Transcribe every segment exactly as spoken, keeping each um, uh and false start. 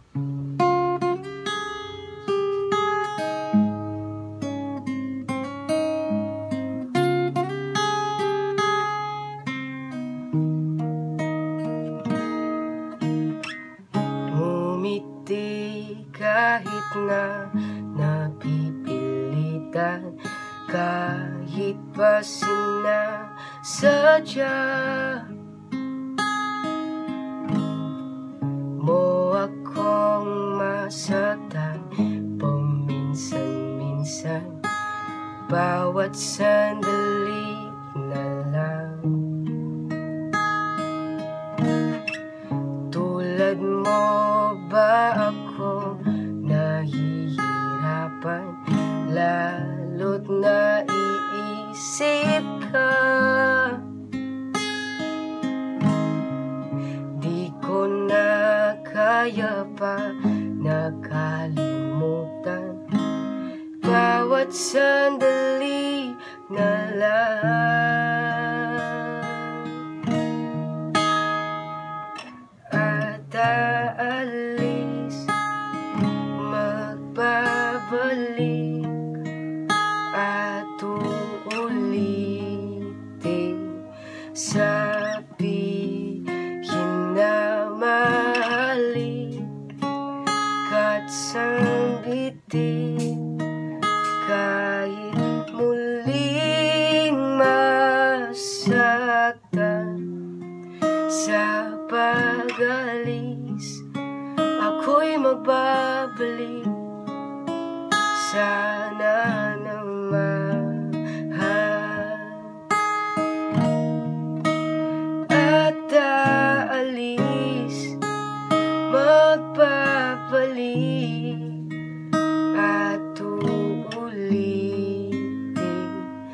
Ngumiti kahit na napipilitan, kahit pa sinasadya mo akong masaktan paminsan-minsan, bawat sandali na lang. Tulad mo ba ako nahihirapan, lalo't naiisip ka? Di ko na kaya pa nakalimutan, bawat sandali na lang. At aalis, magbabalik at uulitin, sabihin na mahalik ka't sambitin, kahit muling masaktan. Sa pag-alis, ako'y magbabalik, sana naman. At aalis, magbabalik at uulitin,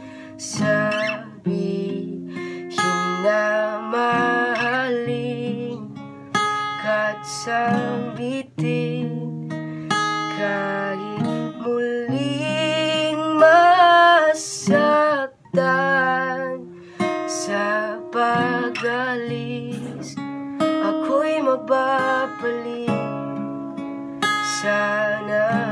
sabihin na mahalin ka't sambitin, kahit muling masaktan. Sa pag-alis, ako'y magbabalik, sana